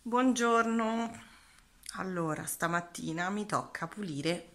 Buongiorno. Allora, stamattina mi tocca pulire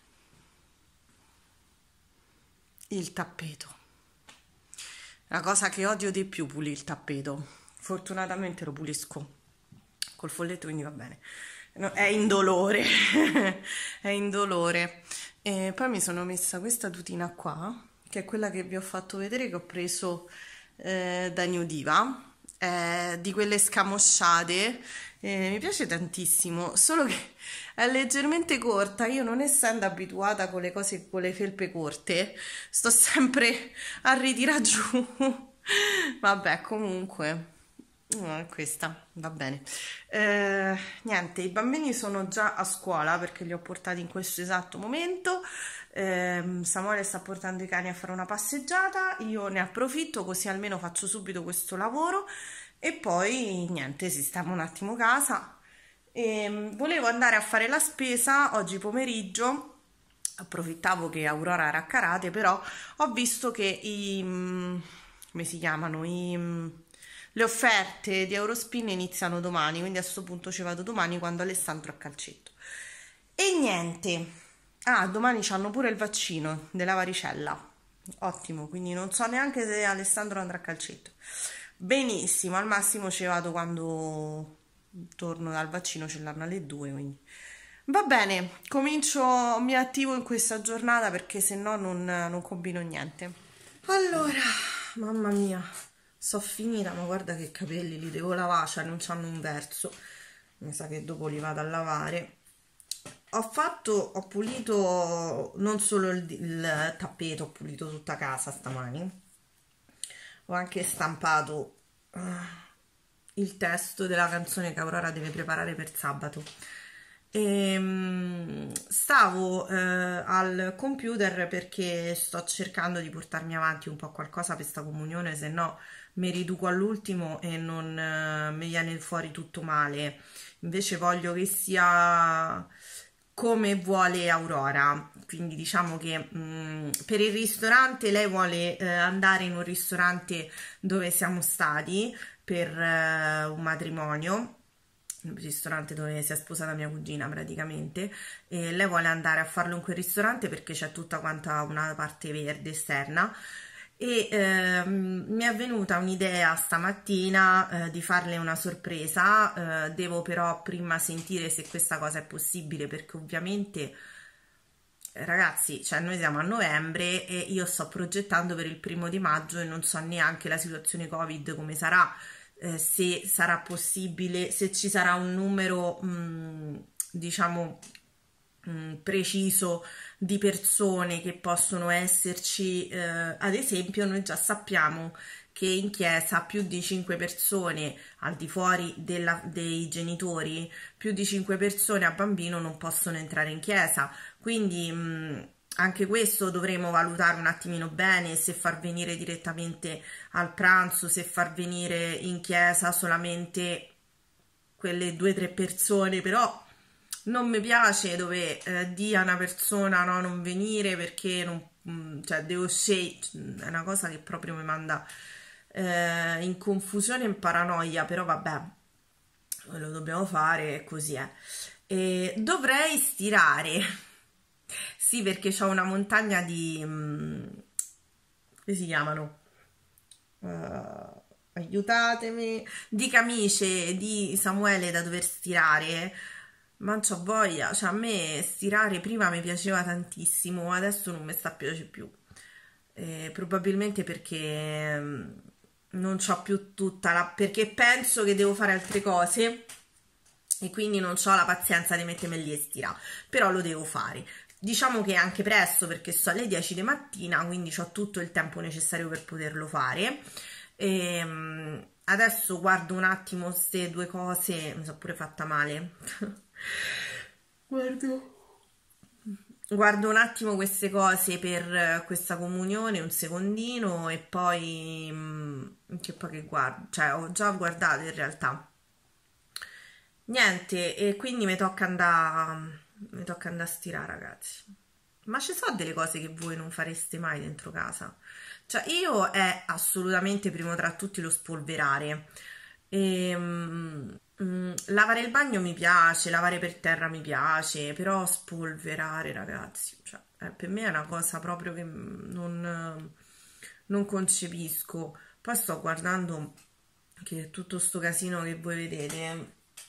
il tappeto. La cosa che odio di più, pulire il tappeto. Fortunatamente lo pulisco col folletto, quindi va bene. No, è indolore. È indolore. E poi mi sono messa questa tutina qua, che è quella che vi ho fatto vedere che ho preso da New Diva, di quelle scamosciate. Mi piace tantissimo, solo che è leggermente corta. Io, non essendo abituata con le cose con le felpe corte, sto sempre a ritirare giù. Vabbè, comunque, è questa va bene. Niente, i bambini sono già a scuola perché li ho portati in questo esatto momento. Samuele sta portando i cani a fare una passeggiata, io ne approfitto così almeno faccio subito questo lavoro e poi niente, sistemo un attimo casa. Volevo andare a fare la spesa oggi pomeriggio. Approfittavo che Aurora era a karate, però ho visto che come si chiamano? Le offerte di Eurospin iniziano domani, quindi a questo punto ci vado domani quando Alessandro è a calcetto. E niente. Ah, domani c'hanno pure il vaccino della varicella. Ottimo, quindi non so neanche se Alessandro andrà a calcetto. Benissimo, al massimo ci vado quando torno dal vaccino, ce l'hanno alle 2, quindi va bene, comincio, mi attivo in questa giornata perché se no non combino niente. Allora, mamma mia, so finita, ma guarda che capelli li devo lavare, cioè non c'hanno un verso. Mi sa che dopo li vado a lavare. Ho pulito non solo il tappeto, ho pulito tutta casa stamani. Ho anche stampato il testo della canzone che Aurora deve preparare per sabato. Stavo al computer perché sto cercando di portarmi avanti un po' qualcosa per sta comunione, se no mi riduco all'ultimo e non mi viene fuori tutto male. Invece voglio che sia come vuole Aurora, quindi diciamo che per il ristorante lei vuole andare in un ristorante dove siamo stati per un matrimonio, un ristorante dove si è sposata mia cugina praticamente, e lei vuole andare a farlo in quel ristorante perché c'è tutta quanta una parte verde esterna e mi è venuta un'idea stamattina di farle una sorpresa. Devo però prima sentire se questa cosa è possibile perché ovviamente ragazzi, cioè noi siamo a novembre e io sto progettando per il 1° maggio e non so neanche la situazione Covid come sarà, se sarà possibile, se ci sarà un numero diciamo preciso di persone che possono esserci. Ad esempio noi già sappiamo che in chiesa più di 5 persone al di fuori dei genitori, più di 5 persone a bambino non possono entrare in chiesa, quindi anche questo dovremo valutare un attimino bene, se far venire direttamente al pranzo, se far venire in chiesa solamente quelle 2 o 3 persone, però non mi piace dove dia una persona no, non venire perché non, cioè devo scegliere, è una cosa che proprio mi manda in confusione e in paranoia, però vabbè, lo dobbiamo fare, così è. E dovrei stirare, sì, perché c'ho una montagna di, come si chiamano? Aiutatemi, di camicie di Samuele da dover stirare, ma non c'ho voglia, cioè a me stirare prima mi piaceva tantissimo, adesso non mi sta a piacere più, probabilmente perché non c'ho più tutta la, perché penso che devo fare altre cose e quindi non ho la pazienza di mettermi lì e stirare, però lo devo fare. Diciamo che è anche presto perché sto alle 10 di mattina, quindi ho tutto il tempo necessario per poterlo fare. Adesso guardo un attimo queste 2 cose, mi sono pure fatta male. Guardo un attimo queste cose per questa comunione, un secondino, e poi che guardo, cioè ho già guardato in realtà. Niente, e quindi mi tocca andare a stirare, ragazzi. Ma ci sono delle cose che voi non fareste mai dentro casa? Cioè, io è assolutamente primo tra tutti lo spolverare. lavare il bagno mi piace, lavare per terra mi piace, però spolverare, ragazzi, cioè, per me è una cosa proprio che non concepisco. Poi sto guardando che tutto sto casino che voi vedete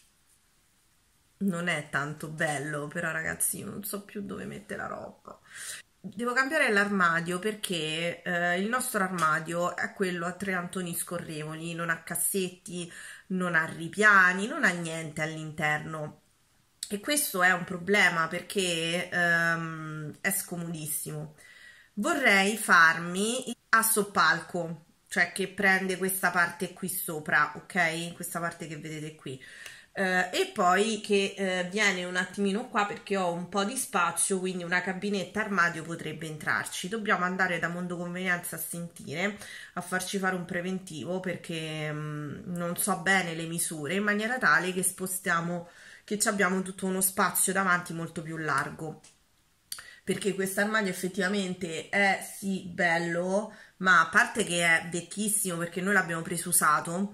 non è tanto bello, però ragazzi io non so più dove mettere la roba. Devo cambiare l'armadio perché il nostro armadio è quello a 3 antoni scorrevoli, non ha cassetti, non ha ripiani, non ha niente all'interno. E questo è un problema perché è scomodissimo. Vorrei farmi a soppalco, cioè che prende questa parte qui sopra, ok? Questa parte che vedete qui. E poi che viene un attimino qua perché ho un po' di spazio, quindi una cabinetta armadio potrebbe entrarci. Dobbiamo andare da Mondo Convenienza a sentire, a farci fare un preventivo perché non so bene le misure, in maniera tale che spostiamo, che ci abbiamo tutto uno spazio davanti molto più largo. Perché questo armadio effettivamente è sì bello, ma a parte che è vecchissimo perché noi l'abbiamo preso usato,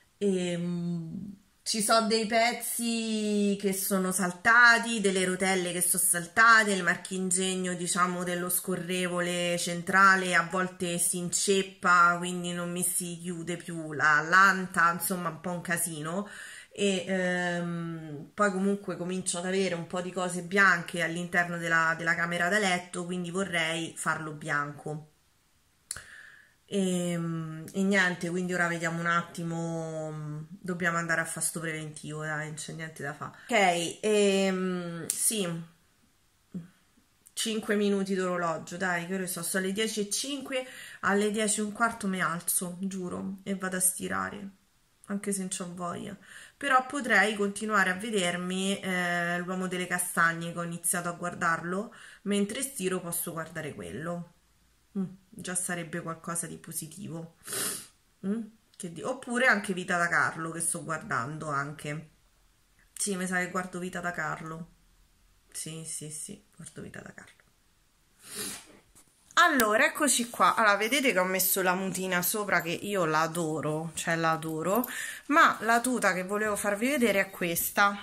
ci sono dei pezzi che sono saltati, delle rotelle che sono saltate, il marchingegno diciamo dello scorrevole centrale a volte si inceppa, quindi non mi si chiude più la lanta, insomma un po' un casino. E poi comunque comincio ad avere un po' di cose bianche all'interno della camera da letto, quindi vorrei farlo bianco. E niente, quindi ora vediamo un attimo, dobbiamo andare a fare sto preventivo, dai, non c'è niente da fare. Ok, sì, 5 minuti d'orologio, dai, che ore so, sono le 10:05, alle 10:15 mi alzo, giuro, e vado a stirare, anche se non c'ho voglia. Però potrei continuare a vedermi l'uomo delle castagne, che ho iniziato a guardarlo, mentre stiro posso guardare quello. Già sarebbe qualcosa di positivo. Oppure anche Vita da Carlo, che sto guardando anche. Sì, mi sa che guardo Vita da Carlo. Sì, guardo Vita da Carlo. Allora, eccoci qua. Allora, vedete che ho messo la mutina sopra, che io l'adoro, cioè l'adoro, ma la tuta che volevo farvi vedere è questa.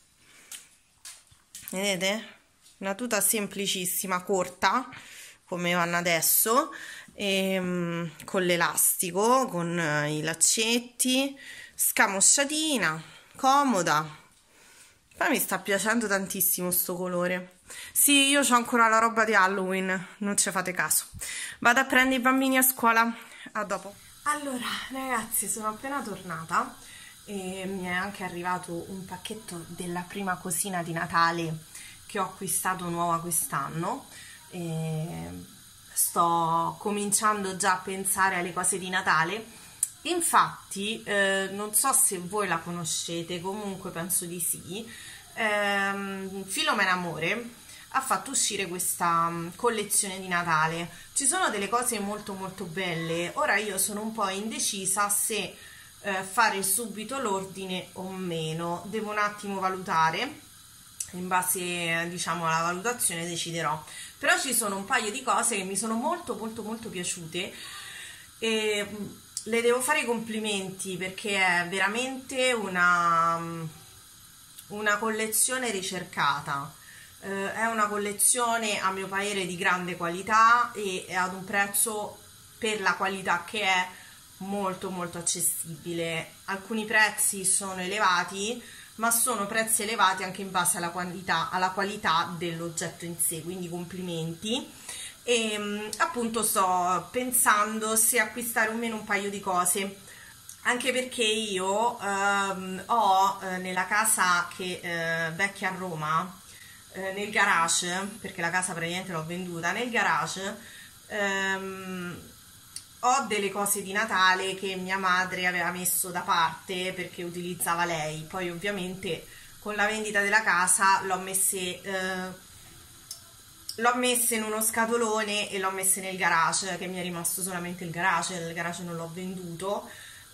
Vedete? Una tuta semplicissima, corta, come vanno adesso, con l'elastico, con i laccetti, scamosciatina, comoda. Poi mi sta piacendo tantissimo sto colore. Sì, io ho ancora la roba di Halloween, non ci fate caso. Vado a prendere i bambini a scuola, a dopo. Allora, ragazzi, sono appena tornata e mi è anche arrivato un pacchetto della prima cosina di Natale che ho acquistato nuova quest'anno. Sto cominciando già a pensare alle cose di Natale. Infatti non so se voi la conoscete, comunque penso di sì. Filomena Amore ha fatto uscire questa collezione di Natale. Ci sono delle cose molto molto belle. Ora io sono un po' indecisa se fare subito l'ordine o meno, devo un attimo valutare, in base diciamo alla valutazione deciderò. Però ci sono un paio di cose che mi sono molto molto molto piaciute e le devo fare i complimenti perché è veramente una collezione ricercata. È una collezione a mio parere di grande qualità e ad un prezzo, per la qualità che è, molto molto accessibile. Alcuni prezzi sono elevati, ma sono prezzi elevati anche in base alla qualità dell'oggetto in sé, quindi complimenti. E appunto sto pensando se acquistare o meno un paio di cose, anche perché io ho nella casa che vecchia a Roma, nel garage, perché la casa praticamente l'ho venduta, nel garage ho delle cose di Natale che mia madre aveva messo da parte perché utilizzava lei. Poi ovviamente con la vendita della casa l'ho messe in uno scatolone e l'ho messe nel garage, che mi è rimasto solamente il garage non l'ho venduto.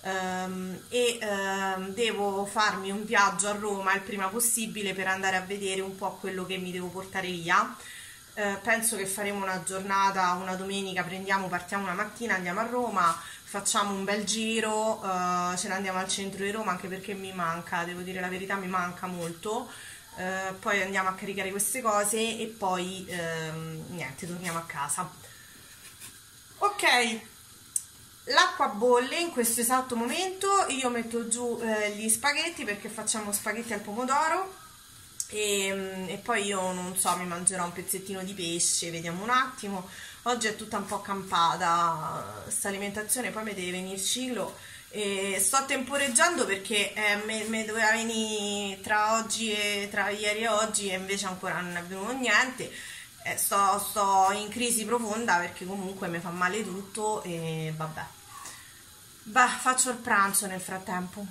Devo farmi un viaggio a Roma il prima possibile per andare a vedere un po' quello che mi devo portare via. Penso che faremo una giornata, una domenica, partiamo una mattina, andiamo a Roma, facciamo un bel giro, ce ne andiamo al centro di Roma, anche perché mi manca, devo dire la verità, mi manca molto. Poi andiamo a caricare queste cose e poi niente, torniamo a casa. Ok, l'acqua bolle in questo esatto momento, io metto giù gli spaghetti perché facciamo spaghetti al pomodoro e poi io non so, mi mangerò un pezzettino di pesce, vediamo un attimo. Oggi è tutta un po' campata sta alimentazione, poi mi deve venire Cilo e sto temporeggiando perché me doveva venire tra oggi e tra ieri e oggi e invece ancora non è venuto niente. Sto in crisi profonda perché comunque mi fa male tutto e vabbè. Beh, faccio il pranzo nel frattempo.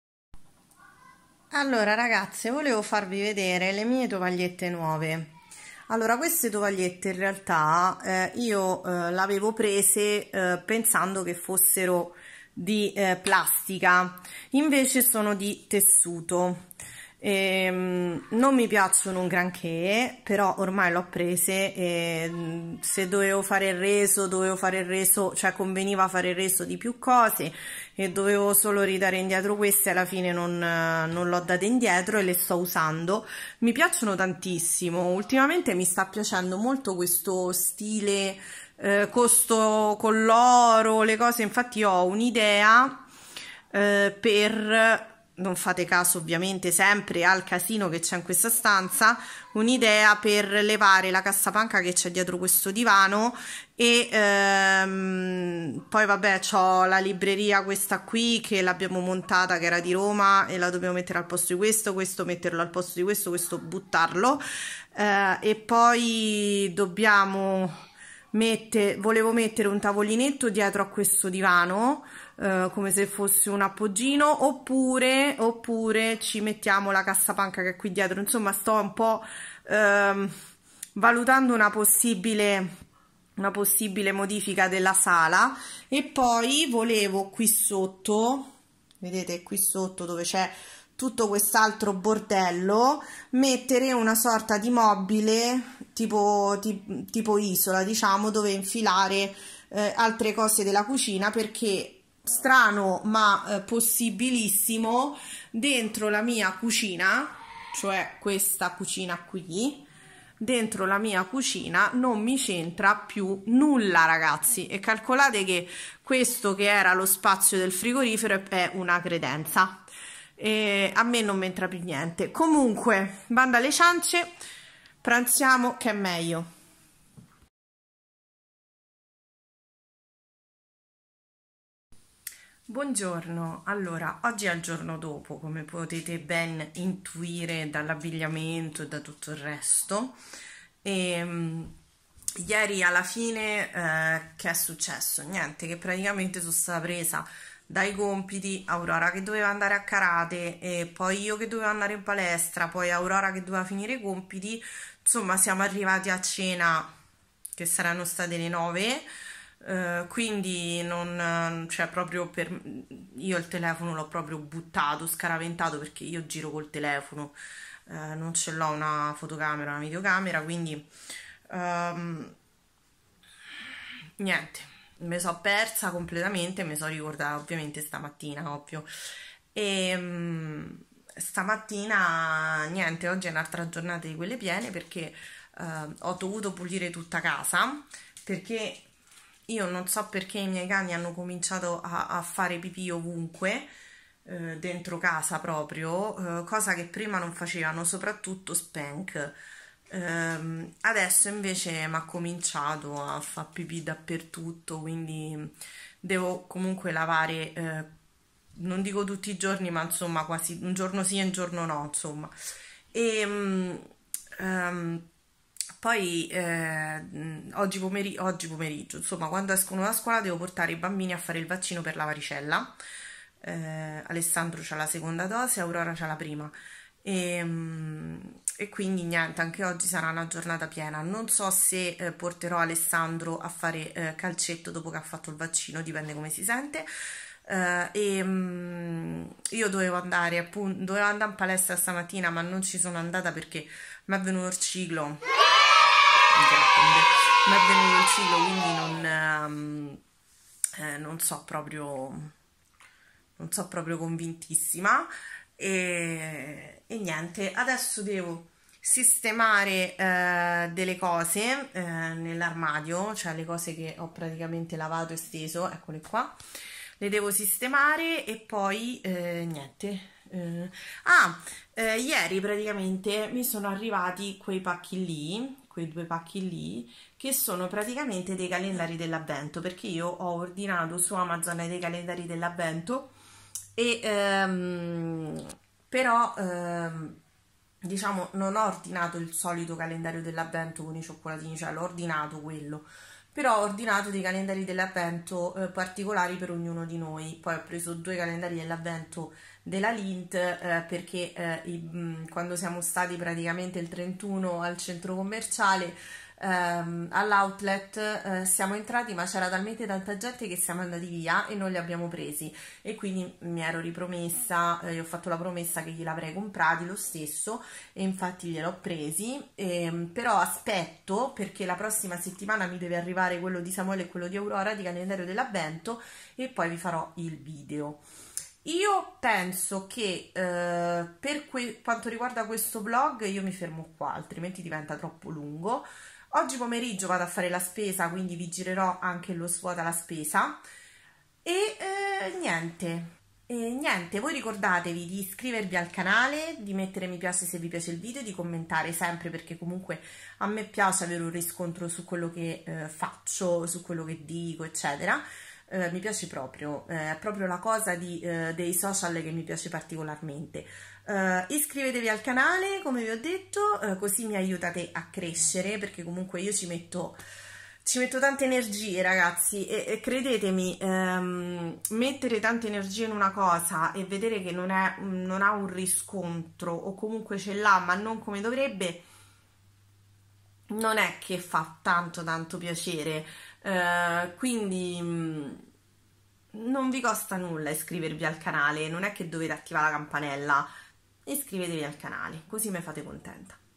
Allora ragazze, volevo farvi vedere le mie tovagliette nuove. Allora, queste tovagliette in realtà io l'avevo prese pensando che fossero di plastica, invece sono di tessuto. Non mi piacciono un granché, però ormai l'ho prese e se dovevo fare il reso, cioè conveniva fare il reso di più cose e dovevo solo ridare indietro queste, alla fine non l'ho date indietro e le sto usando. Mi piacciono tantissimo, ultimamente mi sta piacendo molto questo stile costo con l'oro, le cose, infatti ho un'idea per, non fate caso ovviamente sempre al casino che c'è in questa stanza, un'idea per levare la cassapanca che c'è dietro questo divano e poi vabbè c'ho la libreria questa qui che l'abbiamo montata, che era di Roma, e la dobbiamo mettere al posto di questo metterlo al posto di questo buttarlo, e poi volevo mettere un tavolinetto dietro a questo divano, come se fosse un appoggino, oppure ci mettiamo la cassapanca che è qui dietro. Insomma, sto un po' valutando una possibile modifica della sala. E poi volevo qui sotto, vedete qui sotto dove c'è tutto quest'altro bordello, mettere una sorta di mobile tipo isola, diciamo, dove infilare altre cose della cucina, perché strano ma possibilissimo, dentro la mia cucina, cioè questa cucina qui, dentro la mia cucina non mi c'entra più nulla, ragazzi, e calcolate che questo che era lo spazio del frigorifero è una credenza e a me non mi entra più niente. Comunque, banda alle ciance, pranziamo che è meglio. Buongiorno, allora oggi è il giorno dopo, come potete ben intuire dall'abbigliamento e da tutto il resto. Ieri alla fine che è successo? Niente, che praticamente sono stata presa dai compiti, Aurora che doveva andare a karate e poi io che dovevo andare in palestra, poi Aurora che doveva finire i compiti. Insomma, siamo arrivati a cena che saranno state le 9. Quindi non, cioè proprio io il telefono l'ho proprio buttato, scaraventato, perché io giro col telefono, non ce l'ho una fotocamera, una videocamera, quindi niente, mi sono persa completamente, mi sono ricordata ovviamente stamattina, ovvio. Stamattina niente, oggi è un'altra giornata di quelle piene perché ho dovuto pulire tutta casa, perché io non so perché i miei cani hanno cominciato a fare pipì ovunque, dentro casa proprio, cosa che prima non facevano, soprattutto Spank. Adesso invece mi ha cominciato a fare pipì dappertutto, quindi devo comunque lavare, non dico tutti i giorni, ma insomma quasi un giorno sì e un giorno no, insomma. E poi oggi pomeriggio, insomma, quando escono da scuola devo portare i bambini a fare il vaccino per la varicella. Alessandro c'ha la seconda dose, Aurora c'ha la prima. E quindi niente, anche oggi sarà una giornata piena. Non so se porterò Alessandro a fare calcetto dopo che ha fatto il vaccino, dipende come si sente. Io dovevo andare in palestra stamattina, ma non ci sono andata perché mi è venuto il ciclo. Mi è venuto il ciclo, quindi non so proprio, convintissima. E niente, adesso devo sistemare delle cose nell'armadio, cioè le cose che ho praticamente lavato e steso, eccole qua, le devo sistemare e poi niente. Ieri praticamente mi sono arrivati quei pacchi lì, quei 2 pacchi lì, che sono praticamente dei calendari dell'avvento, perché io ho ordinato su Amazon dei calendari dell'avvento e però diciamo non ho ordinato il solito calendario dell'avvento con i cioccolatini, cioè l'ho ordinato quello, però ho ordinato dei calendari dell'avvento particolari per ognuno di noi. Poi ho preso 2 calendari dell'avvento della Lindt perché quando siamo stati praticamente il 31 al centro commerciale, all'outlet, siamo entrati, ma c'era talmente tanta gente che siamo andati via e non li abbiamo presi, e quindi mi ero ripromessa, io ho fatto la promessa che glieli avrei comprati lo stesso, e infatti gliel'ho presi, però aspetto, perché la prossima settimana mi deve arrivare quello di Samuele e quello di Aurora di calendario dell'avvento, e poi vi farò il video. Io penso che quanto riguarda questo vlog io mi fermo qua, altrimenti diventa troppo lungo. Oggi pomeriggio vado a fare la spesa, quindi vi girerò anche lo svuota la spesa. E niente. E niente, voi ricordatevi di iscrivervi al canale, di mettere mi piace se vi piace il video, di commentare sempre, perché comunque a me piace avere un riscontro su quello che faccio, su quello che dico, eccetera. Mi piace proprio, è proprio la cosa dei social che mi piace particolarmente. Iscrivetevi al canale, come vi ho detto, così mi aiutate a crescere, perché comunque io ci metto tante energie, ragazzi, e credetemi, mettere tante energie in una cosa e vedere che non ha un riscontro, o comunque ce l'ha ma non come dovrebbe, non è che fa tanto piacere. Quindi non vi costa nulla iscrivervi al canale, non è che dovete attivare la campanella, iscrivetevi al canale, così mi fate contenta.